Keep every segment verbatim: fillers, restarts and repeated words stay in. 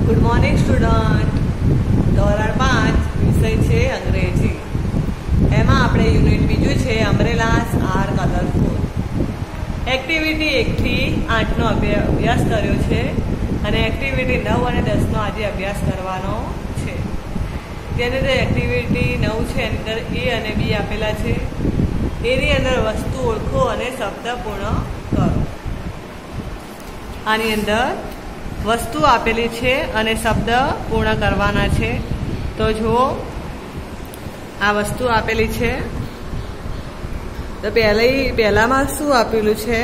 Good morning student. ધોરણ પાંચ વિષય છે અંગ્રેજી. એમાં આપણે યુનિટ બીજું છે અમ્બ્રેલાસ આર કલરફુલ. એક્ટિવિટી એકથી આઠનો અભ્યાસ કર્યો છે અને એક્ટિવિટી નવ અને દસનો આજે અભ્યાસ કરવાનો છે. તેની અંદર એક્ટિવિટી નવ છે, એની અંદર એ અને બી આપેલા છે. એની અંદર વસ્તુ ઓળખો અને શબ્દ પૂર્ણ કરો. આની અંદર વસ્તુ આપેલી છે અને શબ્દ પૂર્ણ કરવાના છે. તો જુઓ, આ વસ્તુ આપેલી છે. તો પહેલી પહેલામાં શું આપેલું છે?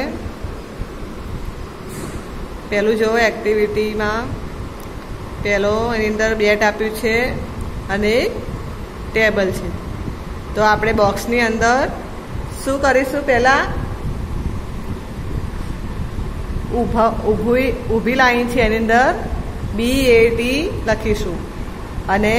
પહેલું જુઓ, એક્ટિવિટીમાં પહેલો એની અંદર બેટ આપ્યું છે અને ટેબલ છે. તો આપણે બોક્સની અંદર શું કરીશું? પહેલાં ઊભા ઊભી ઊભી લાઈન છે એની અંદર બી એ ટી લખીશું અને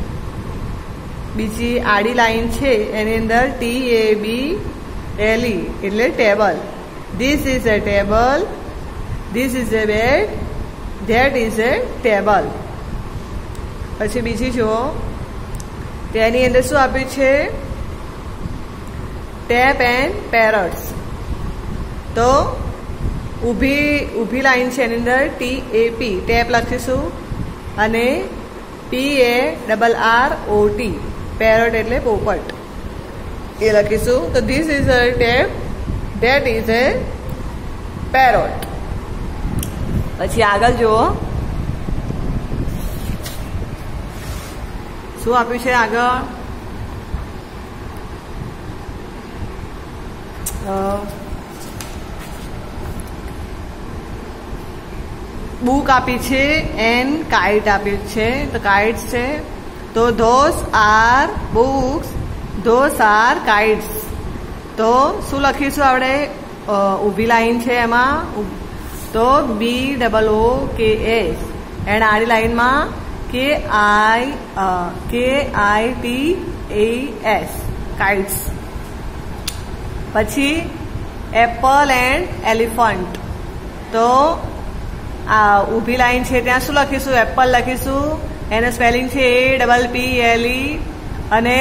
બીજી આડી લાઈન છે એની અંદર ટી એ બી એલ ઈ એટલે table. This is a table, this is a bed, that is a table. પછી બીજી જુઓ, તેની અંદર શું આપ્યું છે? Tape and parrots. તો ઊભી ઊભી લાઈન છે એની અંદર ટી એ પી ટેપ લખીશું અને P A double R O T parrot એટલે પોપટ એ લખીશું. તો this is a tape, that is a parrot. પછી આગળ જુઓ, શું આપ્યું છે આગળ? બુક આપી છે એન્ડ કાઇટ આપ્યું છે. તો કાઇટ્સ છે. તો those are books, those are kites. તો શું લખીશું આપણે? ઊભી લાઈન છે એમાં તો બી ડબલ ઓ કે એસ એન્ડ આડી લાઈનમાં K I K I T A S kites. પછી એપલ એન્ડ એલિફન્ટ. તો આ ઊભી લાઈન છે ત્યાં શું લખીશું? એપલ લખીશું. એનું સ્પેલિંગ છે એ ડબલ પી એલ ઈ અને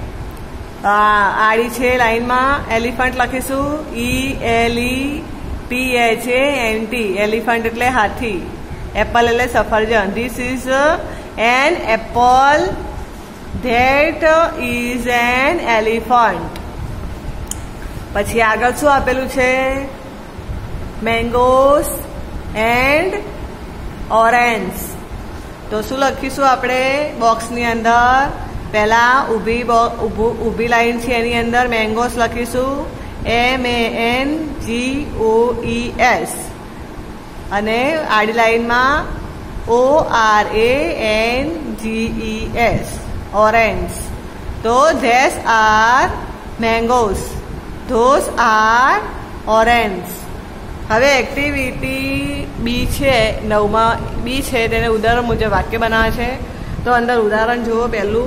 આડી છે લાઈનમાં એલિફન્ટ લખીશું E L E P H A N T elephant એટલે હાથી, એપલ એટલે સફરજન. This is an apple, that is an elephant. પછી આગળ શું આપેલું છે? Mangoes and orange. તો શું લખીશું આપણે બોક્સની અંદર? પહેલા ઊભી ઊભી લાઈન છે એની અંદર મેંગોસ લખીશું એમ એ એન જી ઓ ઈ એસ અને આડી લાઈનમાં O R A N G E S orange. તો these are mangoes, those are orange. હવે એક્ટિવિટી બી છે, નવમાં બી છે, તેને ઉદાહરણ મુજબ વાક્ય બનાવે છે. તો અંદર ઉદાહરણ જુઓ. પહેલું,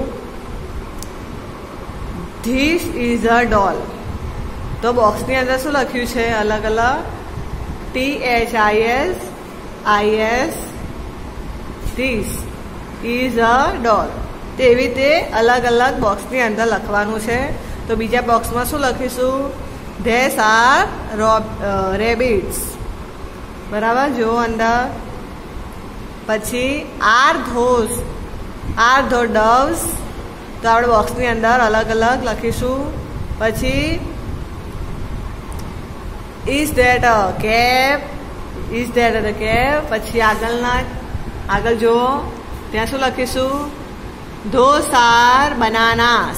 ધીસ ઇઝ અ ડોલ. તો બોક્સની અંદર શું લખ્યું છે? અલગ અલગ T H I S I S this is a doll. તેવી રીતે અલગ અલગ બોક્સની અંદર લખવાનું છે. તો બીજા બોક્સમાં શું લખીશું? These are rabbits. બરાબર, જો અંદર. પછી આર ધોઝ આર ધો ડવ્સ. તો આપણે બોક્સની અંદર અલગ અલગ લખીશું. પછી is that a cap, is that a cap. પછી આગળના આગળ જુઓ, ત્યાં શું લખીશું? Those are bananas.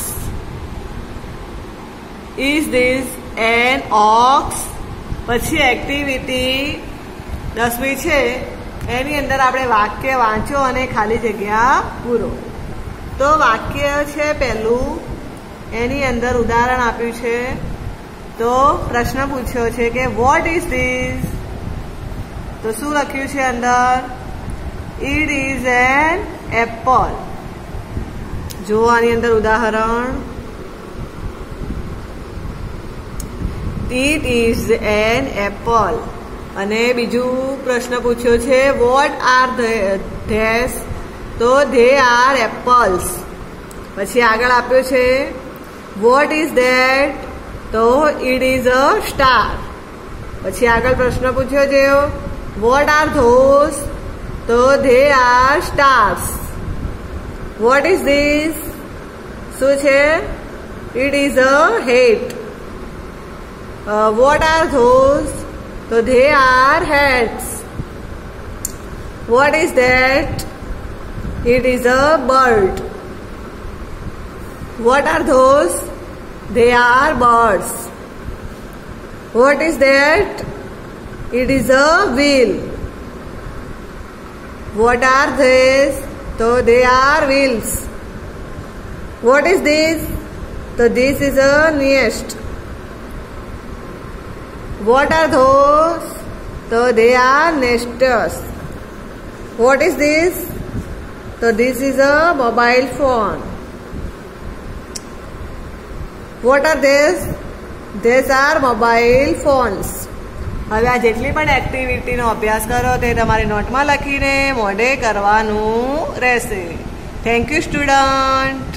Is this an ox. પછી એક્ટિવિટી દસમી છે એની અંદર આપણે વાક્ય વાંચો અને ખાલી જગ્યા પૂરો. તો વાક્ય છે પહેલું, એની અંદર ઉદાહરણ આપ્યું છે. તો પ્રશ્ન પૂછ્યો છે કે વોટ ઇઝ ધીસ? તો શું લખ્યું છે અંદર? It is an apple. જો આની અંદર ઉદાહરણ, It is an apple. અને બીજું પ્રશ્ન પૂછ્યો છે વોટ આર ધેસ, તો ધે આર એપલ્સ. પછી આગળ આપ્યો છે વોટ ઇઝ ધેટ, તો ઇટ ઇઝ અ સ્ટાર. પછી આગળ પ્રશ્ન પૂછ્યો છે વોટ આર ધોઝ, તો they are stars. What is this, શું છે, it is a hat. What are those, તો they are hats. What is that, it is a bird. What are those? They are birds. What is that? It is a wheel. What are these? So they are wheels. What is this? So this is a nest. What are those? So they are nesters. What is this? So this is a mobile phone. What are these? These are mobile phones. હવે આ જેટલી પણ એક્ટિવિટીનો અભ્યાસ કરો તે તમારી નોટમાં લખીને મોઢે કરવાનું રહેશે. Thank you student.